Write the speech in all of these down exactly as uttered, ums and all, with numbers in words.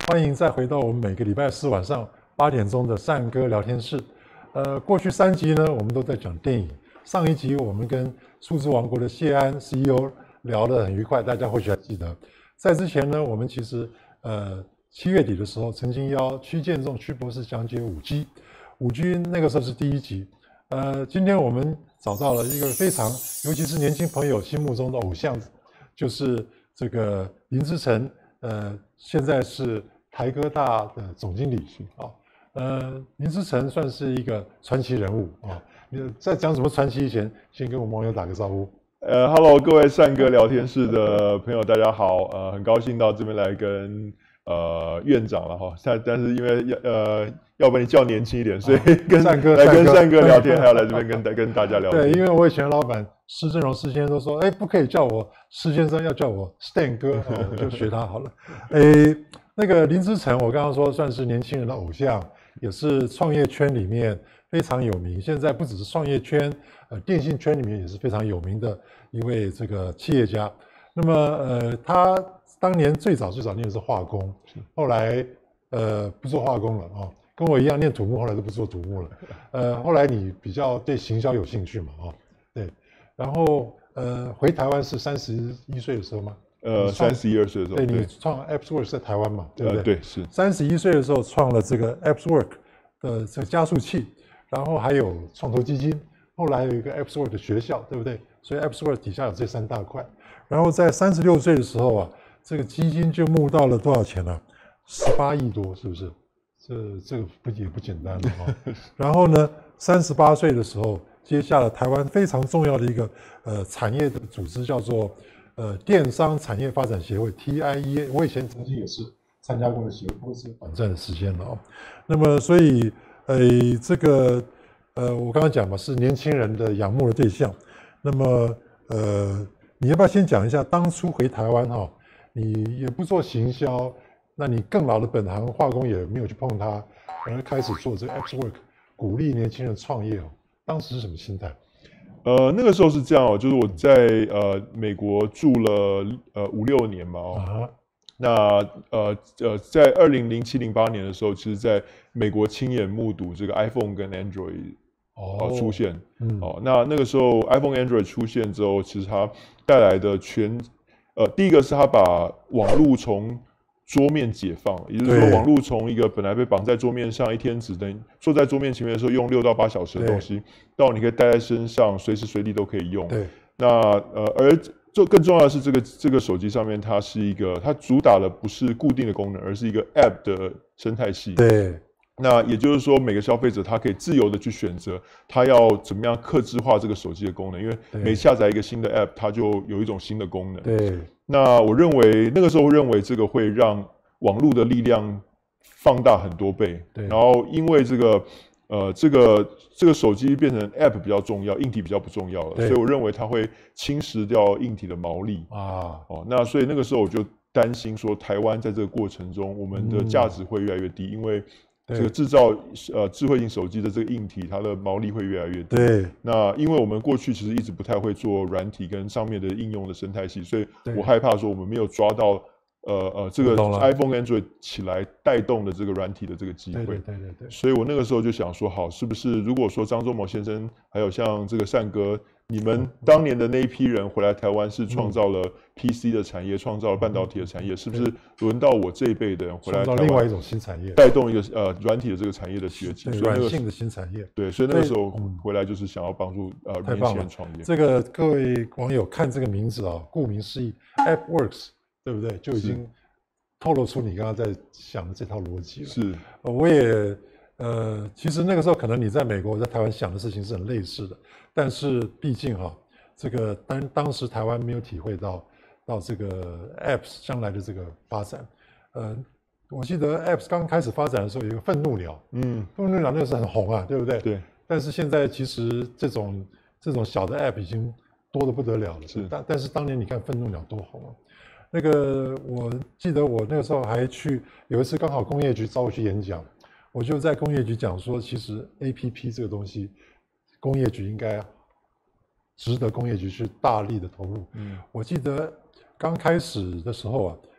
欢迎再回到我们每个礼拜四晚上八点钟的善歌聊天室。呃，过去三集呢，我们都在讲电影。上一集我们跟数字王国的谢安 C E O 聊得很愉快，大家或许还记得。在之前呢，我们其实呃七月底的时候，曾经邀屈建仲屈博士讲解五 G， 五 G 那个时候是第一集。呃，今天我们找到了一个非常，尤其是年轻朋友心目中的偶像，就是这个林之晨。呃，现在是台哥大的总经理啊。呃，林之晨算是一个传奇人物啊。你在讲什么传奇以前，先跟我们网友打个招呼。 呃 ，Hello， 各位善歌聊天室的朋友，大家好。呃，很高兴到这边来跟呃院长了哈。但但是因为要呃，要把你叫年轻一点，所以跟善哥来跟善哥聊天，还要来这边跟跟大家聊天。 对，因为我以前老板施正荣施先生都说，哎，不可以叫我施先生，要叫我 Stan 哥，哦、我就学他好了。哎，那个林之晨，我刚刚说算是年轻人的偶像，也是创业圈里面非常有名。现在不只是创业圈，呃，电信圈里面也是非常有名的一位这个企业家。那么，呃，他当年最早最早念的是化工，后来呃不做化工了哦。跟我一样念土木，后来都不做土木了。呃，后来你比较对行销有兴趣嘛？哦，对。然后呃，回台湾是三十一岁的时候吗？ 呃，三十一二岁的时候。 对，你创 AppsWorks 在台湾嘛？对不对？ 呃、对，是。 三十一岁的时候创了这个 AppsWorks 的这个加速器，然后还有创投基金，后来还有一个 AppsWorks 的学校，对不对？所以 AppsWorks 底下有这三大块。然后在三十六岁的时候啊，这个基金就募到了多少钱呢、啊？十八亿多，是不是？这这个不也不简单了哈、哦。然后呢，三十八岁的时候，接下了台湾非常重要的一个呃产业的组织，叫做呃电商产业发展协会 T I E A。我以前曾经也是参加过的协会，不过是短暂的时间了哦。那么所以呃这个呃我刚刚讲嘛，是年轻人的仰慕的对象。那么呃你要不要先讲一下当初回台湾哈、哦，你也不做行销。那你更老的本行化工也没有去碰它，而开始做这个 AppsWorks， 鼓励年轻人创业哦。当时是什么心态？ 呃，那个时候是这样哦，就是我在呃美国住了呃五六年嘛哦。啊、那呃呃，在二零零七零八年的时候，其实在美国亲眼目睹这个 iPhone 跟 Android 哦、呃、出现。嗯、哦，那那个时候 iPhone Android 出现之后，其实它带来的全呃第一个是它把网络从桌面解放，也就是说，网络从一个本来被绑在桌面上，一天只能坐在桌面前面的时候用六到八小时的东西，到你可以带在身上，随时随地都可以用。 对。 那呃，而这更重要的是，这个这个手机上面它是一个，它主打的不是固定的功能，而是一个 App 的生态系。 对。 那也就是说，每个消费者他可以自由的去选择，他要怎么样客制化这个手机的功能，因为每下载一个新的 App， 它就有一种新的功能。 对。 那我认为那个时候认为这个会让网络的力量放大很多倍。对。然后因为这个呃这个这个手机变成 App 比较重要，硬体比较不重要了，所以我认为它会侵蚀掉硬体的毛利啊。哦，那所以那个时候我就担心说，台湾在这个过程中，我们的价值会越来越低，嗯、因为这个制造呃智慧型手机的这个硬体，它的毛利会越来越低。对。那因为我们过去其实一直不太会做软体跟上面的应用的生态系，所以我害怕说我们没有抓到呃呃这个 iPhone Android 起来带动的这个软体的这个机会。对对对对。所以我那个时候就想说，好，是不是如果说张忠谋先生还有像这个善哥，你们当年的那一批人回来台湾是创造了 P C 的产业，创造了半导体的产业，是不是轮到我这一辈的人回来台湾， 创造另外一种新产业， 带动一个呃软体的这个产业的崛起， 软性的新产业。 对，所以那个时候回来就是想要帮助呃年轻人创业。 这个各位网友看这个名字啊，顾名思义 ，AppsWorks， 对不对？就已经透露出你刚刚在想的这套逻辑了。是，呃、我也呃，其实那个时候可能你在美国，在台湾想的事情是很类似的。但是毕竟哈，这个当当时台湾没有体会到到这个 Apps 将来的这个发展，呃，我记得 Apps 刚开始发展的时候有一个愤怒鸟，嗯，愤怒鸟那个时候很红啊，对不对？对。但是现在其实这种这种小的 App 已经多得不得了了，是。但但是当年你看愤怒鸟多红啊，那个我记得我那个时候还去有一次刚好工业局找我去演讲，我就在工业局讲说，其实 A P P 这个东西。工业局应该值得工业局去大力的投入。嗯，我记得刚开始的时候啊，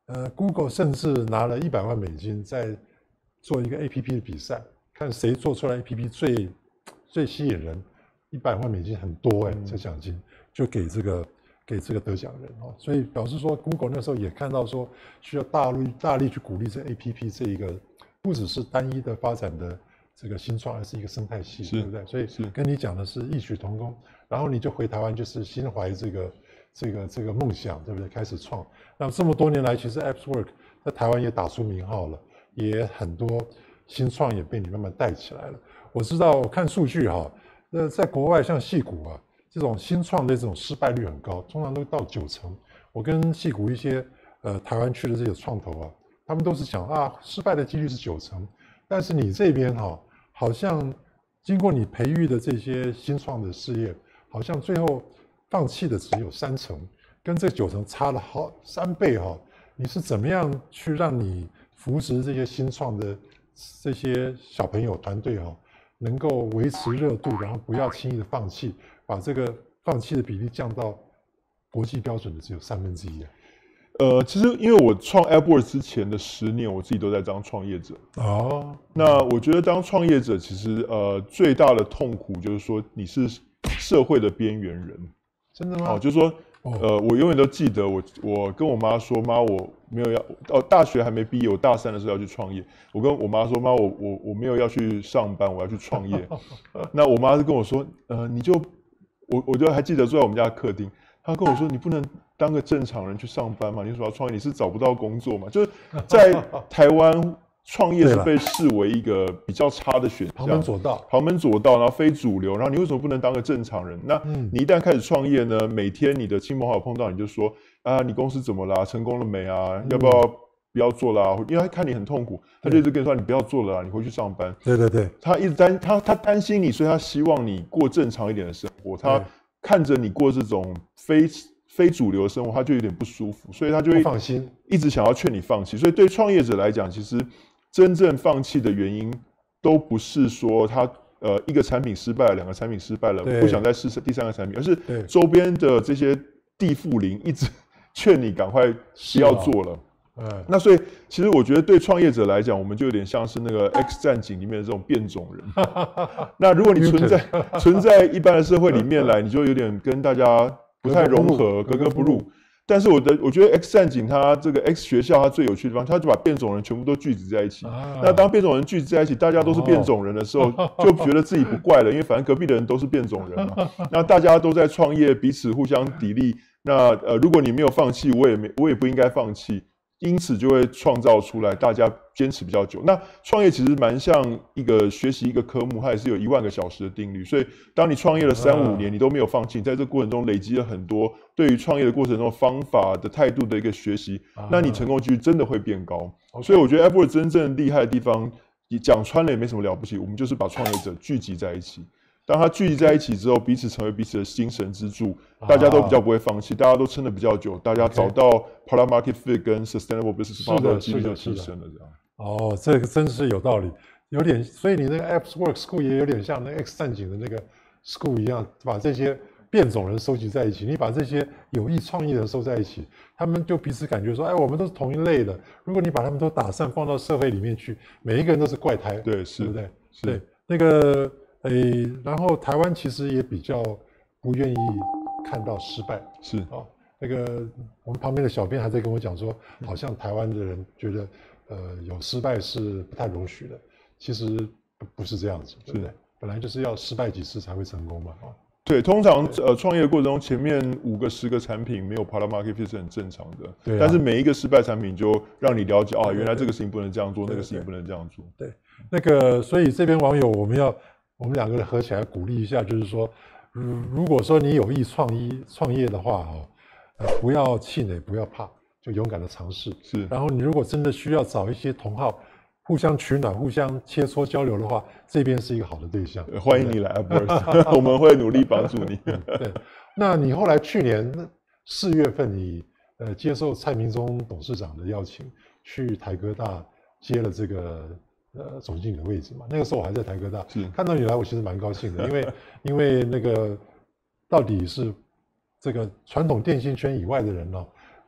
呃 ，Google 甚至拿了一百万美金在做一个 A P P 的比赛，看谁做出来 A P P 最最吸引人，一百万美金很多哎、欸，这奖金就给这个给这个得奖人哦，所以表示说 Google 那时候也看到说需要大力大力去鼓励这 A P P 这一个不只是单一的发展的这个新创，而是一个生态系，对不对？所以跟你讲的是异曲同工，然后你就回台湾就是心怀这个这个这个梦想，对不对？开始创，那这么多年来，其实 AppsWorks 在台湾也打出名号了，也很多新创也被你慢慢带起来了。我知道，我看数据哈，那在国外像矽谷啊。这种新创的这种失败率很高，通常都到九成。我跟矽谷一些呃台湾区的这些创投啊，他们都是讲啊，失败的几率是九成。但是你这边哈、哦，好像经过你培育的这些新创的事业，好像最后放弃的只有三成，跟这九成差了好三倍哈、哦。你是怎么样去让你扶持这些新创的这些小朋友团队哈、哦，能够维持热度，然后不要轻易的放弃？把这个放弃的比例降到国际标准的只有三分之一啊。 呃，其实因为我创 AppsWorks 之前的十年，我自己都在当创业者。哦，那我觉得当创业者其实呃最大的痛苦就是说你是社会的边缘人。 真的吗？ 哦，就是说呃我永远都记得我我跟我妈说，妈我没有要哦大学还没毕业，我大三的时候要去创业。我跟我妈说，妈我我我没有要去上班，我要去创业。那我妈是跟我说，呃你就。我我就还记得坐在我们家的客厅，他跟我说：“你不能当个正常人去上班嘛？你说要创业，你是找不到工作嘛？”就是在台湾创业是被视为一个比较差的选项， 旁门左道， 旁门左道，然后非主流，然后你为什么不能当个正常人？那你一旦开始创业呢，每天你的亲朋好友碰到你就说：“啊，你公司怎么啦？成功了没啊？要不要不要做啦？”因为他看你很痛苦，他就一直跟你说：“你不要做了啦，你回去上班。” 对对对， 他一直担他他担心你，所以他希望你过正常一点的生活。他看着你过这种非非主流的生活，他就有点不舒服，所以他就会放心， 一直想要劝你放弃。所以对创业者来讲，其实真正放弃的原因，都不是说他呃一个产品失败了，两个产品失败了，不想再试第三个产品，而是周边的这些地缚灵一直劝你赶快不要做了。嗯，那所以其实我觉得对创业者来讲，我们就有点像是那个《X 战警》里面的这种变种人。那如果你存在存在一般的社会里面来，你就有点跟大家不太融合，格格不入。但是我的我觉得《X 战警》它这个 X 学校它最有趣的地方，它就把变种人全部都聚集在一起。啊、那当变种人聚集在一起，大家都是变种人的时候，哦、就觉得自己不怪了，因为反正隔壁的人都是变种人嘛。那大家都在创业，彼此互相砥砺。那呃，如果你没有放弃，我也没我也不应该放弃。因此就会创造出来，大家坚持比较久。那创业其实蛮像一个学习一个科目，它也是有一万个小时的定律。所以当你创业了三五年，你都没有放弃，你在这个过程中累积了很多对于创业的过程中方法的态度的一个学习，那你成功几率真的会变高。所以我觉得 AppsWorks 真正厉害的地方，讲穿了也没什么了不起，我们就是把创业者聚集在一起。当他聚集在一起之后，彼此成为彼此的精神支柱，大家都比较不会放弃，大家都撑得比较久，大家找到 product market fit 跟 sustainable business model 的几率就提升了。这样。 哦，这个真是有道理，有点，所以你那个 AppsWorks School 也有点像那 X 战警的那个 School 一样，把这些变种人收集在一起，你把这些有意创意的人收在一起，他们就彼此感觉说，哎，我们都是同一类的。如果你把他们都打散放到社会里面去，每一个人都是怪胎， 对，是， 对不对？ 是对，那个。诶，然后台湾其实也比较不愿意看到失败， 是啊、哦，那个我们旁边的小编还在跟我讲说，好像台湾的人觉得，呃，有失败是不太容许的，其实不是这样子，对不对？本来就是要失败几次才会成功嘛，啊、哦。 对，通常呃创业的过程中，前面五个十个产品没有 product market fit 是很正常的，对、啊。但是每一个失败产品就让你了解啊，原来这个事情不能这样做，那个事情不能这样做。 对，那个所以这边网友我们要。我们两个人合起来鼓励一下，就是说，如果说你有意创意创业的话，哈，呃，不要气馁，不要怕，就勇敢的尝试。 是。 然后你如果真的需要找一些同好，互相取暖、互相切磋交流的话，这边是一个好的对象。 欢迎你来 AppsWorks 我们会努力帮助你。 对。那你后来去年四月份你，你呃接受蔡明忠董事长的邀请，去台科大接了这个。呃，总经理的位置嘛，那个时候我还在台科大，看到你来，我其实蛮高兴的，因为因为那个到底是这个传统电信圈以外的人呢、哦，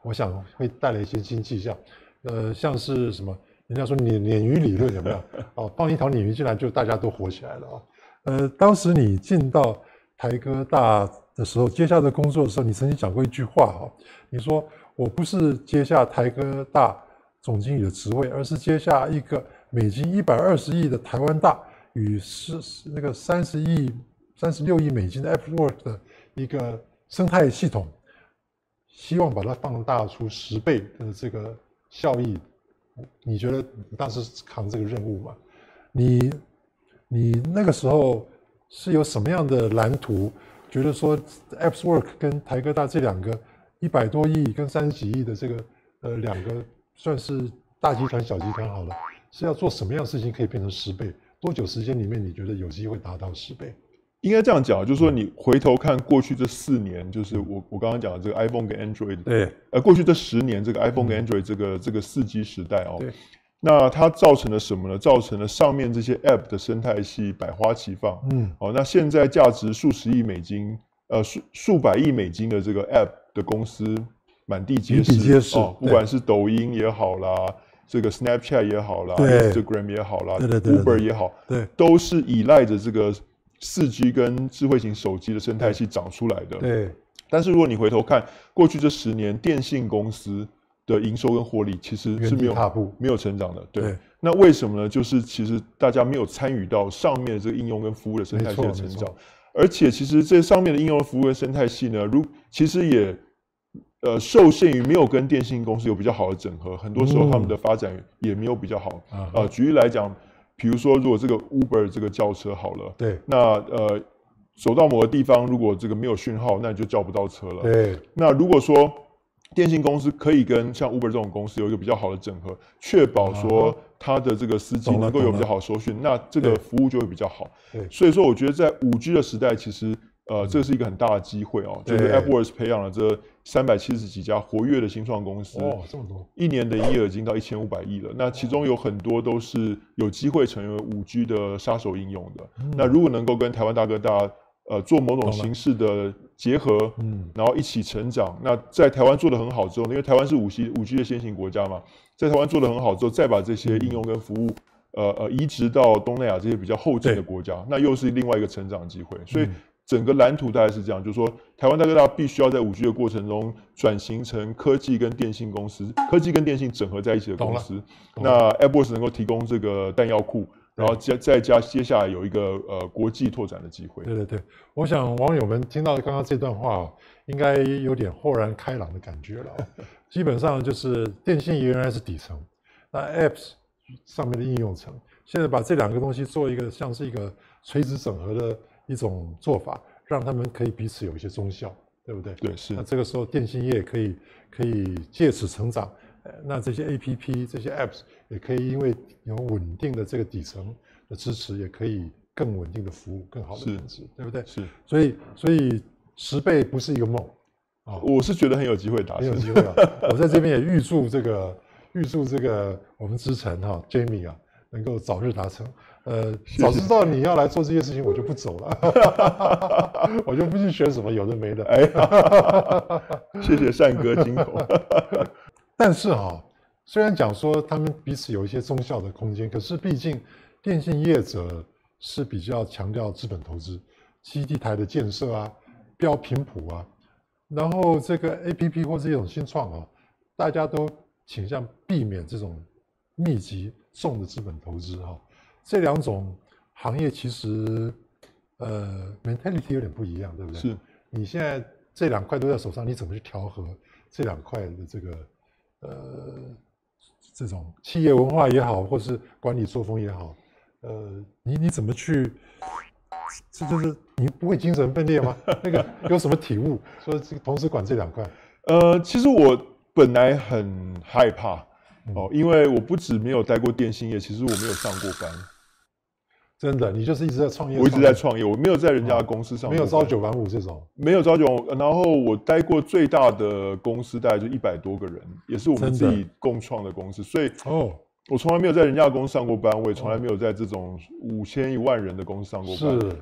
我想会带来一些新气象。呃，像是什么，人家说鲶鲶鱼理论有没有？哦，放一条鲶鱼进来，就大家都活起来了啊。呃，当时你进到台科大的时候，接下的工作的时候，你曾经讲过一句话哈，你说我不是接下台科大总经理的职位，而是接下一个美金一百二十亿的台湾大与是那个三十亿、三十六亿美金的 AppWorks 的一个生态系统，希望把它放大出十倍的这个效益。你觉得你当时扛这个任务吗？你你那个时候是有什么样的蓝图？觉得说 AppWorks 跟台科大这两个一百多亿跟三十几亿的这个呃两个算是大集团小集团好了，是要做什么样的事情可以变成十倍？多久时间里面你觉得有机会达到十倍？ 应该这样讲，就是说你回头看过去这四年，就是我我刚刚讲的这个 iPhone 跟 Android， 对， 呃，过去这十年这个 iPhone 跟 Android 这个、嗯、这个四 G 时代哦， 对， 那它造成了什么呢？造成了上面这些 App 的生态系百花齐放，嗯，哦，那现在价值数十亿美金，呃，数数百亿美金的这个 App 的公司满地皆是， 皆是哦，不管是抖音也好啦。这个 Snapchat 也好啦 ，Instagram 也好啦， 对对对 ，Uber 也好， 对， 都是依赖着这个四 G 跟智慧型手机的生态系长出来的。 对。 但是如果你回头看过去这十年，电信公司的营收跟获利其实是没有没有成长的。对。对，那为什么呢？就是其实大家没有参与到上面的这个应用跟服务的生态系的成长，而且其实这上面的应用服务跟生态系呢，如其实也。呃，受限于没有跟电信公司有比较好的整合，很多时候他们的发展也没有比较好。嗯、呃，举例来讲，比如说如果这个 Uber 这个轿车好了， 对， 那呃走到某个地方，如果这个没有讯号，那你就叫不到车了。 对， 那如果说电信公司可以跟像 Uber 这种公司有一个比较好的整合，确保说它的这个司机能够有比较好的收讯，那这个服务就会比较好。 对， 所以说我觉得在五 G 的时代，其实。呃，这是一个很大的机会哦，就是 AppWorks 培养了这三百七十几家活跃的新创公司， 哦，这么多， 一年的营业额已经到一千五百亿了。那其中有很多都是有机会成为五 G 的杀手应用的。嗯、那如果能够跟台湾大哥大呃做某种形式的结合，嗯，然后一起成长，那在台湾做得很好之后，因为台湾是五 G 五 G 的先行国家嘛，在台湾做得很好之后，再把这些应用跟服务。呃呃，移植到东南亚这些比较后进的国家，那又是另外一个成长机会。所以整个蓝图大概是这样，就是说，台湾大哥大必须要在五 G 的过程中转型成科技跟电信公司，科技跟电信整合在一起的公司。那 AppWorks 能够提供这个弹药库，然后再再加接下来有一个呃国际拓展的机会。 对对对，我想网友们听到刚刚这段话哦，应该有点豁然开朗的感觉了、哦。基本上就是电信原来是底层，那 Apps。上面的应用层，现在把这两个东西做一个像是一个垂直整合的一种做法，让他们可以彼此有一些综效，对不对？ 对，是。 那这个时候电信业可以可以借此成长，那这些 A P P 这些 Apps 也可以因为有稳定的这个底层的支持，也可以更稳定的服务，更好的品质，对不对？ 是。 所以所以十倍不是一个梦啊，我是觉得很有机会达成， 很有机会啊！我在这边也预祝这个。预祝这个我们之城哈 Jamie 啊能够早日达成。呃，早知道你要来做这些事情，我就不走了，我就不去选什么有的没的。 哎，谢谢善哥金口。 但是哈，虽然讲说他们彼此有一些综效的空间，可是毕竟电信业者是比较强调资本投资、基地台的建设啊、标频谱啊，然后这个 A P P 或这种新创啊，大家都。倾向避免这种密集重的资本投资哈，这两种行业其实呃 mentality 有点不一样，对不对？ 是。 你现在这两块都在手上，你怎么去调和这两块的这个呃这种企业文化也好，或是管理作风也好，呃，你你怎么去？这就是你不会精神分裂吗？那个有什么体悟？说这个同时管这两块？ 呃，其实我。本来很害怕哦，因为我不止没有待过电信业，其实我没有上过班。 真的，你就是一直在创业。 我一直在创业，我没有在人家的公司上过班， 没有朝九晚五这种。 没有朝九晚五，然后我待过最大的公司大概就一百多个人，也是我们自己共创的公司，所以哦，我从来没有在人家的公司上过班，我也从来没有在这种五千一万人的公司上过班。是。那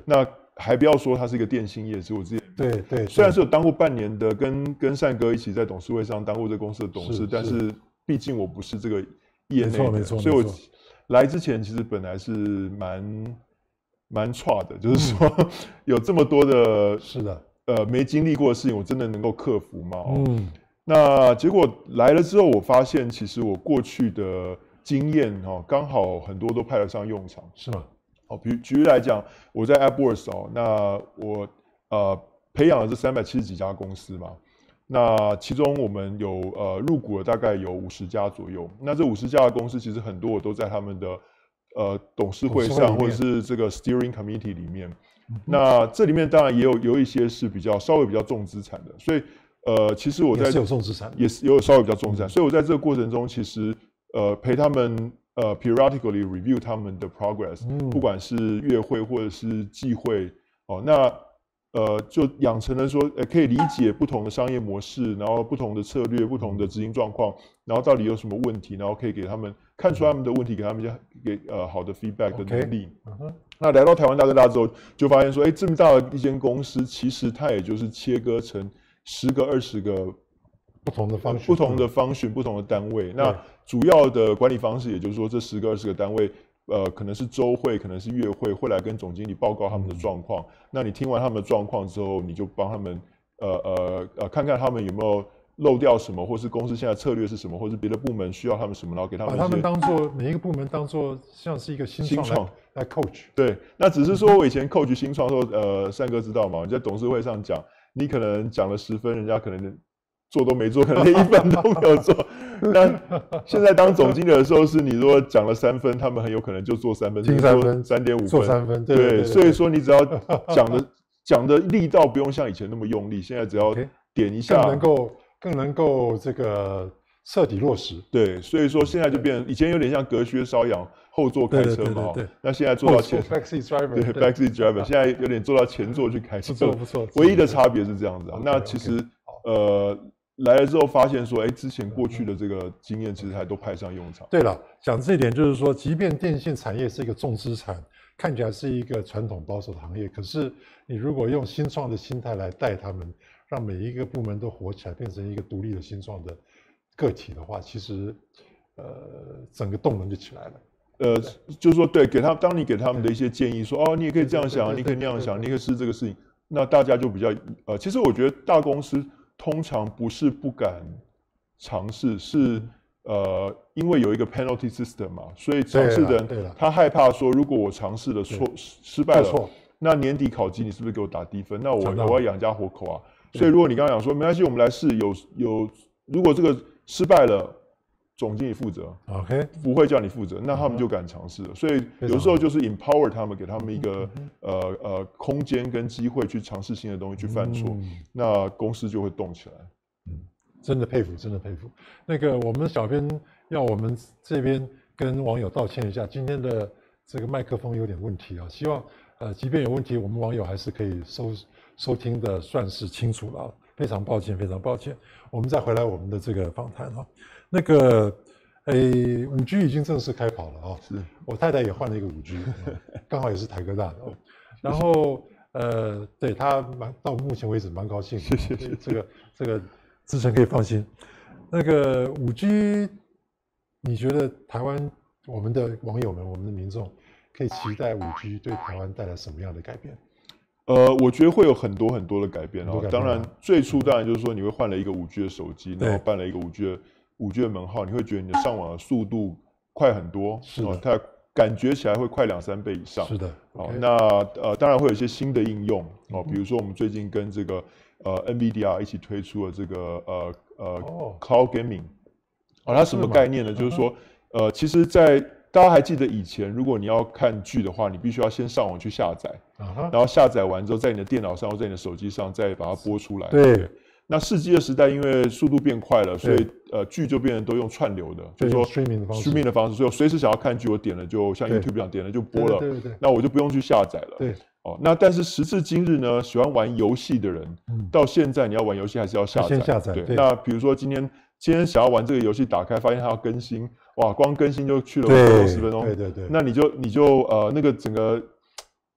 还不要说它是一个电信业，是我自己对对， 虽然是有当过半年的，跟跟善哥一起在董事会上当过这公司的董事， 是但是毕竟我不是这个业内的， 没错， 所以我来之前其实本来是蛮蛮差的，就是说、嗯、有这么多的， 是的， 呃，没经历过的事情，我真的能够克服吗？哦、 嗯， 那结果来了之后，我发现其实我过去的经验哦，刚好很多都派得上用场， 是吗？ 哦，比如举例来讲，我在 AppWorks 哦，那我呃培养了这三百七十几家公司嘛，那其中我们有呃入股了大概有五十家左右，那这五十家的公司其实很多我都在他们的呃董事会上或者是这个 Steering Committee 里面，嗯、那这里面当然也有有一些是比较稍微比较重资产的，所以呃其实我在也是有重资产， 也是有稍微比较重资产，所以我在这个过程中其实呃陪他们。呃 ，periodically review 他们的 progress，、嗯、不管是月会或者是季会，哦，那呃就养成了说，呃，可以理解不同的商业模式，然后不同的策略、不同的执行状况，然后到底有什么问题，然后可以给他们看出他们的问题，给他们一些给呃好的 feedback 的能力。Okay. Uh-huh. 那来到台湾大哥大之后，就发现说，哎，这么大的一间公司，其实它也就是切割成十个、二十个。 不同的方不同的方选不同的单位，那主要的管理方式，也就是说，这十个、二十个单位，呃，可能是周会，可能是月会，会来跟总经理报告他们的状况。嗯、那你听完他们的状况之后，你就帮他们，呃呃呃，看看他们有没有漏掉什么，或是公司现在策略是什么，或是别的部门需要他们什么，然后给他们。 把他们当做每一个部门当做像是一个新创 来, 创来 coach。 对，那只是说我以前 coach 新创的时候，呃，善哥知道吗？你在董事会上讲，你可能讲了十分，人家可能。做都没做，可能连一分都没有做。那现在当总经理的时候，是你如果讲了三分，他们很有可能就做三分， 听三分， 三点五分， 做三分。对, 对, 对, 对, 对， 所以说你只要讲的讲的力道不用像以前那么用力，现在只要点一下， 更能够更能够这个彻底落实。 对，所以说现在就变成以前有点像隔靴搔痒，后座开车嘛。 对对对对， 那现在做到前 backseat driver， 对 backseat driver， 现在有点做到前座去开车。 不错不错， 唯一的差别是这样子啊。那其实呃。来了之后发现说，哎，之前过去的这个经验其实还都派上用场。 对了，讲这一点就是说，即便电信产业是一个重资产，看起来是一个传统保守的行业，可是你如果用新创的心态来带他们，让每一个部门都活起来，变成一个独立的新创的个体的话，其实呃整个动能就起来了。 呃，就是说，对，给他当你给他们的一些建议说，哦，你也可以这样想，你可以那样想，你可以试这个事情，那大家就比较呃，其实我觉得大公司。通常不是不敢尝试，是呃，因为有一个 penalty system 嘛，所以尝试的人他害怕说，如果我尝试了错失败了，那年底考绩你是不是给我打低分？那我我要养家活口啊。所以如果你刚刚讲说没关系，我们来试，有有，如果这个失败了，总经理负责 ，OK， 不会叫你负责，那他们就敢尝试了。所以有时候就是 empower 他们，给他们一个呃呃空间跟机会去尝试新的东西，去犯错，嗯、那公司就会动起来。 嗯，真的佩服，真的佩服。那个我们小编要我们这边跟网友道歉一下，今天的这个麦克风有点问题啊，希望呃即便有问题，我们网友还是可以收收听的算是清楚了。非常抱歉，非常抱歉。我们再回来我们的这个访谈哈。那个，诶，五 G 已经正式开跑了啊！ 是我太太也换了一个五 G， 刚好也是台科大的。然后，呃，对他蛮到目前为止蛮高兴的。 谢谢谢谢。 这个这个志成可以放心。那个五 G， 你觉得台湾我们的网友们、我们的民众可以期待五 G 对台湾带来什么样的改变？ 呃，我觉得会有很多很多的改变哦。当然，最初当然就是说你会换了一个五 G 的手机，然后办了一个五 G 的五 G 的门号，你会觉得你的上网的速度快很多， 是的， 它感觉起来会快两三倍以上。 是的。 好，那呃，当然会有一些新的应用哦，比如说我们最近跟这个呃 N V D R 一起推出了这个呃呃 Cloud Gaming， 啊，它什么概念呢？就是说，呃，其实，在大家还记得以前，如果你要看剧的话，你必须要先上网去下载， uh-huh. 然后下载完之后，在你的电脑上或在你的手机上再把它播出来。 对。對那四 G 的时代，因为速度变快了，所以呃剧就变成都用串流的，就是说 streaming 的方式。 streaming 的方式，所以我随时想要看剧，我点了就像 YouTube 这样点了就播了， 对对对， 那我就不用去下载了。 对。 哦，那但是时至今日呢，喜欢玩游戏的人，嗯、到现在你要玩游戏还是要下载。 先下载。 对。對那比如说今天今天想要玩这个游戏，打开发现它要更新，哇，光更新就去了五十分钟。 对对对。 那你就你就呃那个整个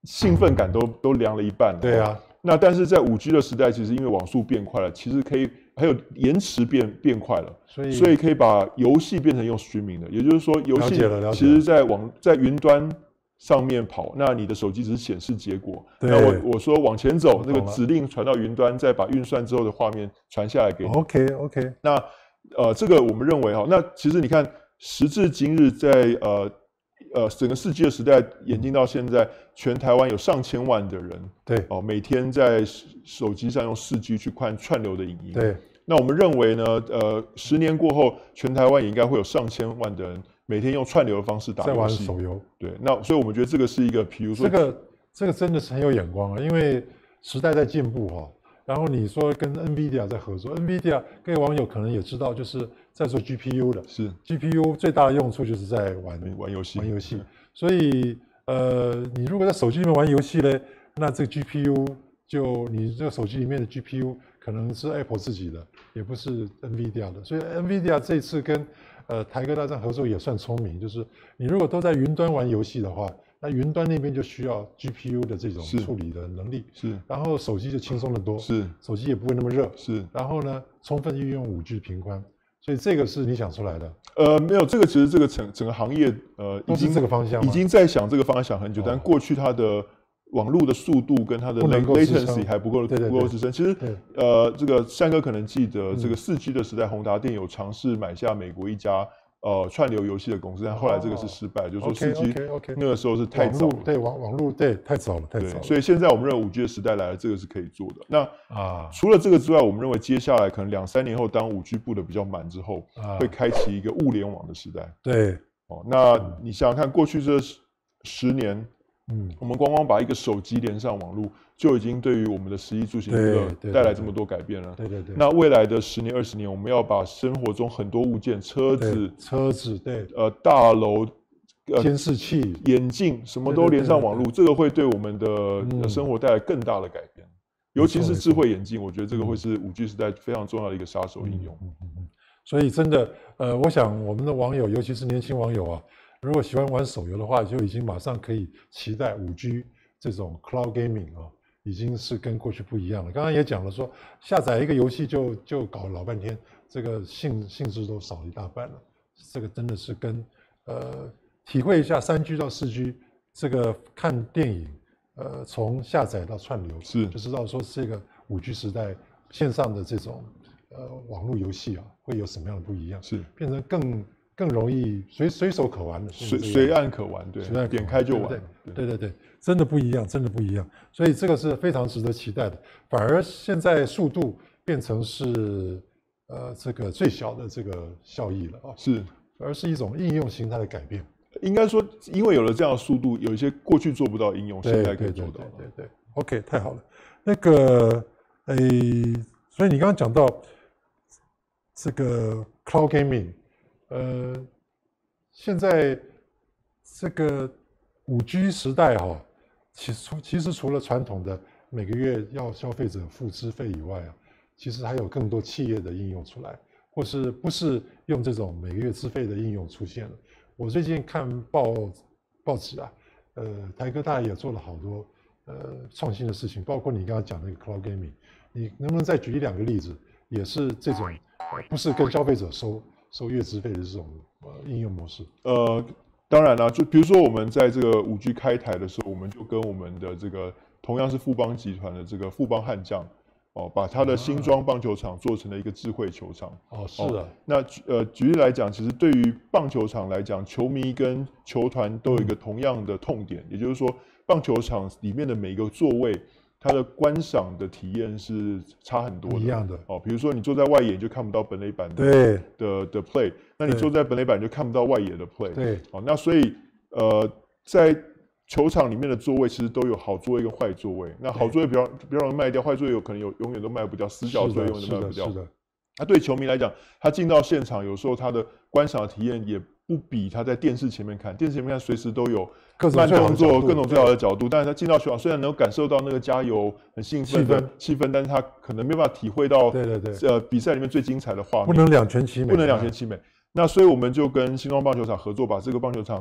兴奋感都都凉了一半了。 对啊。 那但是在五 G 的时代，其实因为网速变快了，其实可以还有延迟变变快了， 所以所以可以把游戏变成用 streaming 的，也就是说游戏其实在网在云端上面跑，那你的手机只是显示结果。那我我说往前走，那个指令传到云端，再把运算之后的画面传下来给你。 OK OK。 那呃，这个我们认为哈，那其实你看，时至今日在，在呃呃整个四 G 的时代演进到现在，全台湾有上千万的人， 对哦，每天在手机上用四 G 去看串流的影音。 对。 那我们认为呢，呃，十年过后，全台湾也应该会有上千万的人每天用串流的方式打游戏， 在玩手游。 对，那所以我们觉得这个是一个，比如说这个这个真的是很有眼光啊，因为时代在进步哈、哦。然后你说跟 NVIDIA 在合作 ，NVIDIA 各位网友可能也知道，就是在做 G P U 的， 是 G P U 最大的用处就是在玩玩游戏， 玩游戏。所以呃，你如果在手机里面玩游戏呢，那这个 G P U 就你这个手机里面的 G P U 可能是 Apple 自己的，也不是 NVIDIA 的。所以 NVIDIA 这次跟呃台哥大战合作也算聪明，就是你如果都在云端玩游戏的话。那云端那边就需要 G P U 的这种处理的能力， 是， 然后手机就轻松得多， 是， 手机也不会那么热， 是， 然后呢，充分运用五 G 频宽，所以这个是你想出来的？ 呃，没有，这个其实这个整整个行业呃已经这个方向， 已经在想这个方向想很久，哦、但过去它的网络的速度跟它的 latency 还不够不够支撑。其实呃，这个山哥可能记得，这个四 G 的时代，宏达电有尝试买下美国一家。呃，串流游戏的公司，但后来这个是失败，哦、就是说四 G 那个时候是太早了， 对网网络对太早了，太早了。 所以现在我们认为五 G 的时代来了，这个是可以做的。那啊，除了这个之外，我们认为接下来可能两三年后，当五 G 布的比较满之后，啊、会开启一个物联网的时代。 对， 哦，那你想想看，过去这十年，嗯，我们光光把一个手机连上网络，就已经对于我们的食衣住行娱乐带来这么多改变了。 对对对。 那未来的十年、二十年，我们要把生活中很多物件，车子、 车子，对， 呃，大楼、 呃，监视器、 眼镜，什么都连上网络，这个会对我们的生活带来更大的改变。尤其是智慧眼镜，我觉得这个会是五 G 时代非常重要的一个杀手应用。 嗯嗯嗯。所以真的，呃，我想我们的网友，尤其是年轻网友啊。如果喜欢玩手游的话，就已经马上可以期待五 G 这种 cloud gaming 啊，已经是跟过去不一样了。刚刚也讲了说，下载一个游戏就就搞老半天，这个兴兴致都少一大半了。这个真的是跟呃体会一下三 G 到四 G 这个看电影，呃从下载到串流， 是就知道说这个五 G 时代线上的这种呃网络游戏啊，会有什么样的不一样， 是变成更。更容易随随手可玩的， 随随按可玩，对，随按点开就玩， 对对对对，真的不一样，真的不一样，所以这个是非常值得期待的。反而现在速度变成是呃这个最小的这个效益了啊， 是， 而是一种应用形态的改变。 应该说，因为有了这样的速度，有一些过去做不到应用，现在可以做到。 对对对 ，OK， 太好了。那个，诶，所以你刚刚讲到这个 cloud gaming。呃，现在这个五 G 时代哈、哦，其实其实除了传统的每个月要消费者付资费以外啊，其实还有更多企业的应用出来，或是不是用这种每个月资费的应用出现了。我最近看报报纸啊，呃，台科大也做了好多呃创新的事情，包括你刚刚讲那个 cloud gaming， 你能不能再举一两个例子，也是这种、呃、不是跟消费者收。收月资费的这种呃应用模式， 呃，当然啦、啊，就比如说我们在这个五 G 开台的时候，我们就跟我们的这个同样是富邦集团的这个富邦悍将，哦，把它的新庄棒球场做成了一个智慧球场。 哦，是的。哦、 那呃，举例来讲，其实对于棒球场来讲，球迷跟球团都有一个同样的痛点，嗯、也就是说，棒球场里面的每一个座位。它的观赏的体验是差很多的， 一样的哦。比如说你坐在外野就看不到本垒板的对的的 play， 那你坐在本垒板就看不到外野的 play。 对， 哦，那所以呃，在球场里面的座位其实都有好座位跟坏座位。那好座位比较比较容易卖掉，坏座位有可能有永远都卖不掉，死角座位永远都卖不掉。 是的，是的。 那对球迷来讲，他进到现场，有时候他的观赏的体验也不比他在电视前面看，电视前面看随时都有慢动作、各种最好的角度。但是他进到球场，虽然能够感受到那个加油、很兴奋的气氛，但是他可能没办法体会到， 对对对， 呃，比赛里面最精彩的画面。 不能两全其美， 不能两全其美。那所以我们就跟新庄棒球场合作，把这个棒球场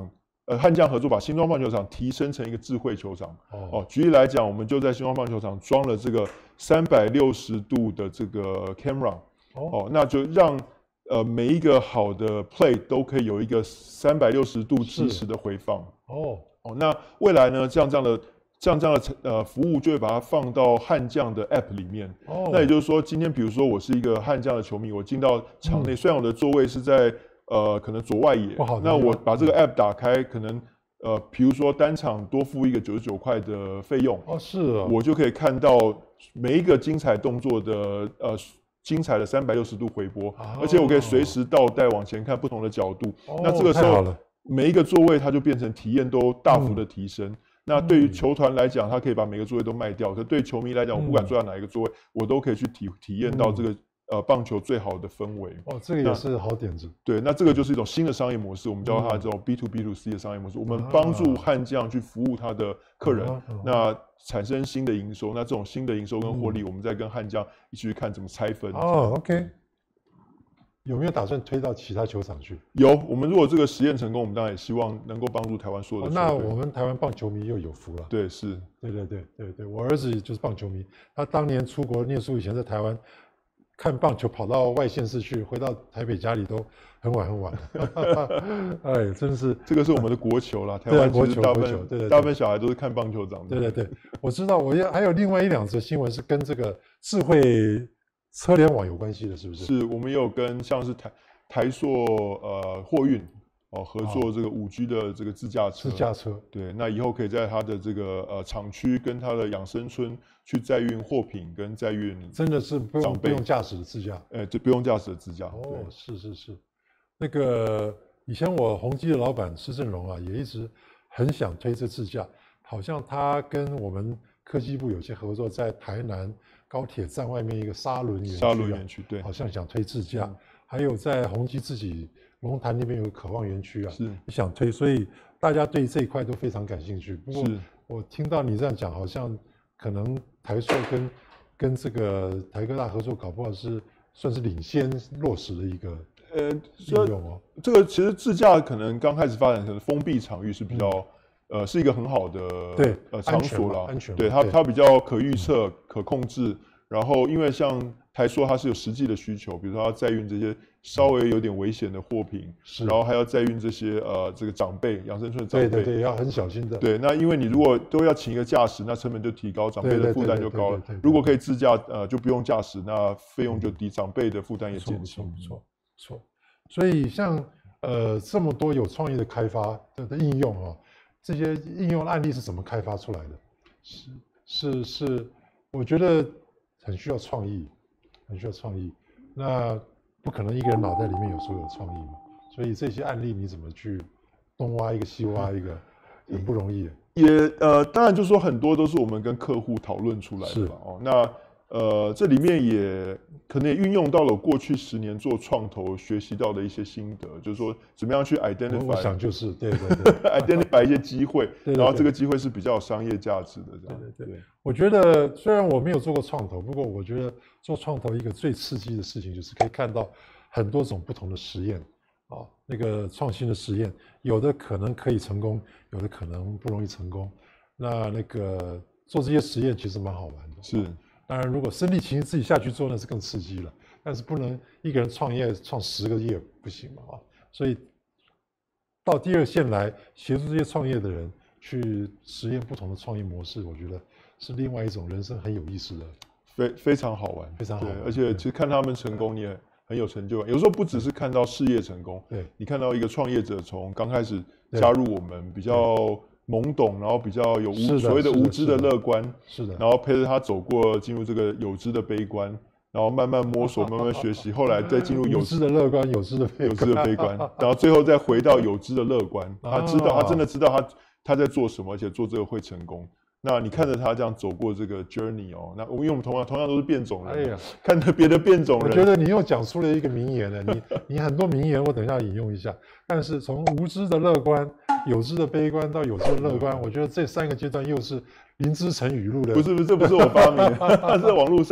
呃悍将合作把新庄棒球场提升成一个智慧球场。哦，哦举例来讲，我们就在新庄棒球场装了这个三百六十度的这个 camera。哦，哦那就让呃每一个好的 play 都可以有一个三百六十度即时的回放。哦，哦那未来呢，像这样的。像这样的呃服务就会把它放到悍将的 App 里面。哦，那也就是说，今天比如说我是一个悍将的球迷，我进到场内，嗯、虽然我的座位是在呃可能左外野，那我把这个 App 打开，可能呃比如说单场多付一个九十九块的费用。哦，是啊，我就可以看到每一个精彩动作的呃精彩的三百六十度回播，哦、而且我可以随时倒带往前看不同的角度。哦、那这个时候每一个座位它就变成体验都大幅的提升。嗯那对于球团来讲，他可以把每个座位都卖掉；可对球迷来讲，我不管坐在哪一个座位，嗯、我都可以去体体验到这个、嗯、呃棒球最好的氛围。哦，这个也是好点子。对，那这个就是一种新的商业模式，我们叫它这种 B to B to C 的商业模式。我们帮助悍将去服务他的客人，啊、那产生新的营收。那这种新的营收跟获利，嗯、我们再跟悍将一起去看怎么拆分。 哦 ，OK。有没有打算推到其他球场去？ 有，我们如果这个实验成功，我们当然也希望能够帮助台湾所有的球队。 哦。那我们台湾棒球迷又有福了。 对，是， 对对对对对，我儿子就是棒球迷，他当年出国念书以前在台湾看棒球，跑到外县市去，回到台北家里都很晚很晚。哎，真是这个是我们的国球啦，台湾国球， 大部分对对对大部分小孩都是看棒球长大。 对对对，我知道，我也还有另外一两则新闻是跟这个智慧车联网有关系的，是不是？ 是，我们也有跟像是台台塑呃货运哦合作这个五 G 的这个自驾车。 自驾车。对， 那以后可以在它的这个呃厂区跟它的养生村去载运货品跟载运。 真的是不用不用驾驶的自驾。 哎，这不用驾驶的自驾。 哦，是是是。那个以前我宏基的老板施正荣啊，也一直很想推这自驾，好像他跟我们科技部有些合作，在台南高铁站外面一个沙轮园区、啊， 沙轮园区对， 好像想推自驾，嗯、还有在宏基自己龙潭那边有个渴望园区啊，是想推，所以大家对这一块都非常感兴趣。不过我听到你这样讲，好像可能台塑跟跟这个台科大合作，搞不好是算是领先落实的一个呃应用哦。 这个其实自驾可能刚开始发展成封闭场域是比较。嗯呃，是一个很好的对呃场所啦， 安全， 对它它比较可预测、可控制。然后，因为像台塑，它是有实际的需求，比如说它载运这些稍微有点危险的货品，然后还要载运这些呃这个长辈养生村的长辈， 对对对，要很小心的。 对，那因为你如果都要请一个驾驶，那成本就提高，长辈的负担就高了。如果可以自驾，呃，就不用驾驶，那费用就低，长辈的负担也减轻。 不错，不错。所以像呃这么多有创意的开发的的应用哦。这些应用案例是怎么开发出来的？是是是，我觉得很需要创意，很需要创意。那不可能一个人脑袋里面有所有的创意嘛，所以这些案例你怎么去东挖一个西挖一个，很不容易。 也呃，当然就是说很多都是我们跟客户讨论出来的吧。哦，那呃这里面也可能也运用到了我过去十年做创投学习到的一些心得，就是说怎么样去 identify， 我想就是对对对 ，identify 一些机会，对对对，然后这个机会是比较有商业价值的这样。 对对 对, 对，我觉得虽然我没有做过创投，不过我觉得做创投一个最刺激的事情就是可以看到很多种不同的实验啊、哦，那个创新的实验，有的可能可以成功，有的可能不容易成功。那那个做这些实验其实蛮好玩的。 是。 当然，如果身临其境自己下去做，那是更刺激了。但是不能一个人创业创十个业不行嘛啊！所以到第二线来协助这些创业的人去实验不同的创业模式，我觉得是另外一种人生很有意思的， 非非常好玩， 非常好玩。 而且其实看他们成功，你也很有成就感。有时候不只是看到事业成功，对，你看到一个创业者从刚开始加入我们比较。懵懂，然后比较有无所谓的无知的乐观， 是的， 然后陪着他走过进入这个有知的悲观，然后慢慢摸索，慢慢学习，后来再进入有知的乐观，有知的悲观有知的悲观，然后最后再回到有知的乐观。他知道，他真的知道他他在做什么，而且做这个会成功。那你看着他这样走过这个 journey 哦，那因为我们同样同样都是变种人，哎呀，看着别的变种人， 我觉得你又讲出了一个名言了。你你很多名言，我等一下引用一下。但是从无知的乐观、有知的悲观到有知的乐观，我觉得这三个阶段又是林之成语录的。 不是不是，这不是我发明的，它是网络上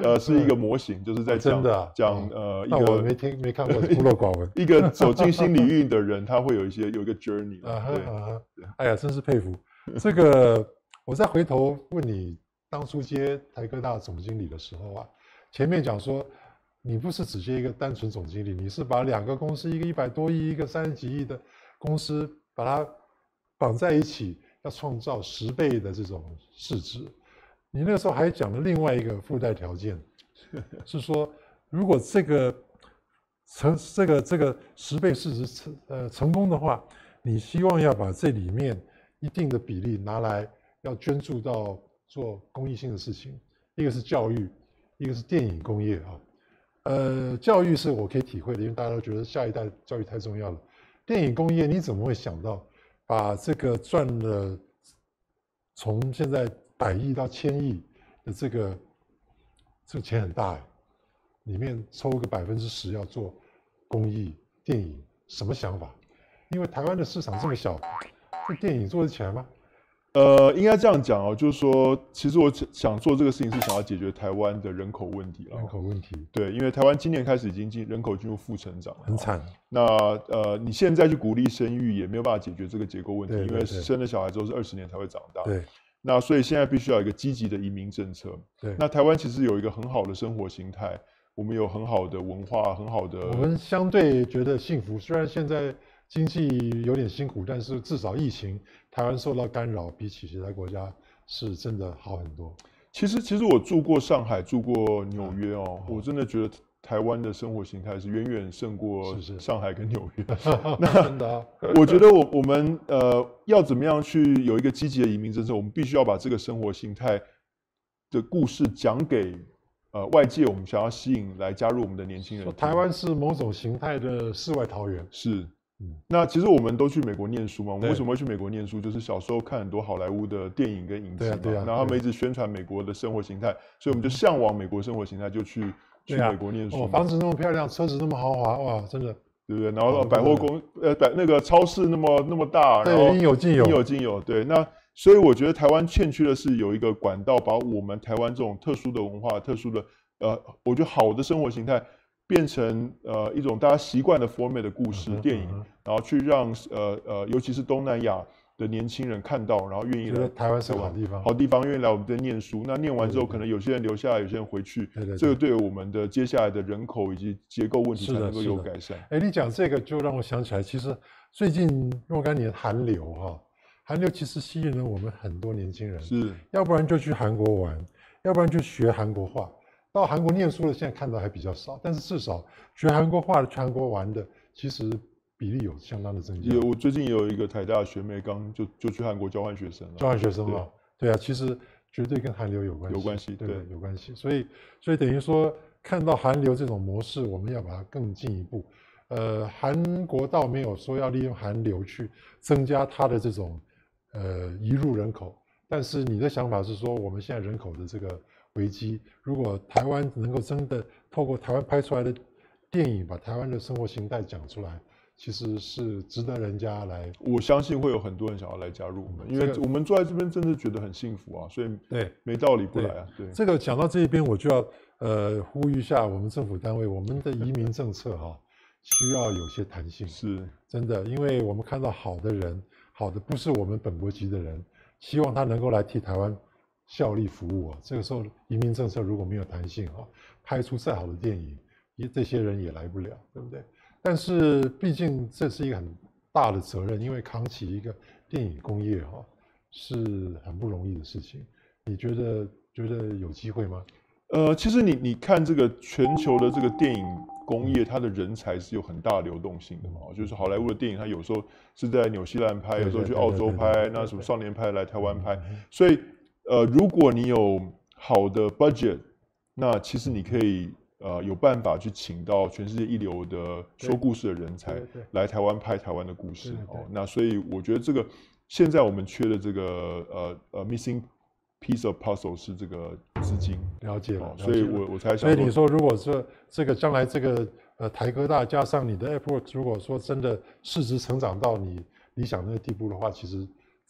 呃是一个模型，就是在讲、 真的、啊、 讲呃一个。那我没听没看过，孤陋寡闻。 一个走进心理运的人，他会有一些有一个 journey 啊哈对啊哈！哎呀，真是佩服。这个我再回头问你，当初接台科大总经理的时候啊，前面讲说你不是只接一个单纯总经理，你是把两个公司，一个一百多亿，一个三十几亿的公司，把它绑在一起，要创造十倍的这种市值。你那个时候还讲了另外一个附带条件，是说如果这个成这个这个十倍市值成呃成功的话，你希望要把这里面一定的比例拿来要捐助到做公益性的事情，一个是教育，一个是电影工业啊。呃，教育是我可以体会的，因为大家都觉得下一代教育太重要了。电影工业你怎么会想到把这个赚了从现在百亿到千亿的这个这个钱很大哎，里面抽个百分之十要做公益电影，什么想法？因为台湾的市场这么小，这电影做得起来吗？ 呃，应该这样讲哦，就是说，其实我想做这个事情是想要解决台湾的人口问题了。 人口问题， 对，因为台湾今年开始已经进人口进入负成长， 很惨。 那呃，你现在去鼓励生育也没有办法解决这个结构问题， 对对对， 因为生了小孩之后是二十年才会长大。 对。 那所以现在必须要有一个积极的移民政策。 对。 那台湾其实有一个很好的生活形态，我们有很好的文化，很好的。 我们相对觉得幸福，虽然现在经济有点辛苦，但是至少疫情台湾受到干扰，比起其他国家是真的好很多。 其实，其实我住过上海，住过纽约哦，嗯、我真的觉得台湾的生活形态是远远胜过上海跟纽约。 是是那真的、啊， 我觉得我我们呃要怎么样去有一个积极的移民政策，我们必须要把这个生活形态的故事讲给呃外界，我们想要吸引来加入我们的年轻人。 台湾是某种形态的世外桃源。 是。那其实我们都去美国念书嘛，我们为什么会去美国念书？就是小时候看很多好莱坞的电影跟影集嘛， 对啊， 然后他们一直宣传美国的生活形态，所以我们就向往美国生活形态，就去去美国念书。 哦，房子那么漂亮，车子那么豪华，哇，真的， 对不对？然后百货公呃百那个超市那么那么大，然后应有尽有， 应有尽有。对，那所以我觉得台湾欠缺的是有一个管道，把我们台湾这种特殊的文化、特殊的呃，我觉得好的生活形态。变成呃一种大家习惯的 format 的故事、嗯、电影，嗯、然后去让呃呃，尤其是东南亚的年轻人看到，然后愿意来台湾是好地方， 好地方，愿意来我们这念书。那念完之后，可能有些人留下来，有些人回去。 对对对， 这个对我们的接下来的人口以及结构问题才能够有改善。 哎，你讲这个就让我想起来，其实最近若干年韩流哈、哦，韩流其实吸引了我们很多年轻人， 是， 要不然就去韩国玩，要不然就学韩国话。到韩国念书的现在看到还比较少，但是至少学韩国话的、去韩国玩的，其实比例有相当的增加。 有，我最近有一个台大的学妹刚就就去韩国交换学生了。 交换学生了，对啊，其实绝对跟韩流有关系， 有关系， 对， 对， 有关系。所以，所以等于说，看到韩流这种模式，我们要把它更进一步。呃，韩国倒没有说要利用韩流去增加它的这种呃移入人口，但是你的想法是说，我们现在人口的这个危机，如果台湾能够真的透过台湾拍出来的电影，把台湾的生活形态讲出来，其实是值得人家来。 我相信会有很多人想要来加入我们，因为我们坐在这边真的觉得很幸福啊，所以对没道理不来啊。对， 对这个讲到这一边，我就要呃呼吁一下我们政府单位，我们的移民政策哈、哦、需要有些弹性， 是真的，因为我们看到好的人，好的不是我们本国籍的人，希望他能够来替台湾效力服务啊，这个时候移民政策如果没有弹性啊，拍出再好的电影，也这些人也来不了，对不对？但是毕竟这是一个很大的责任，因为扛起一个电影工业哈、啊、是很不容易的事情。你觉得觉得有机会吗？ 呃，其实你你看这个全球的这个电影工业，它的人才是有很大的流动性的嘛。就是好莱坞的电影，它有时候是在纽西兰拍，有时候去澳洲拍，那什么少年派来台湾拍，所以。呃，如果你有好的 budget， 那其实你可以呃有办法去请到全世界一流的说故事的人才来台湾拍台湾的故事哦。那所以我觉得这个现在我们缺的这个呃呃 missing piece of puzzle 是这个资金。 了解了， 哦、所以我我才想。 所以你说，如果说这个将来这个呃台科大加上你的 AppWorks， 如果说真的市值成长到你理想那个地步的话，其实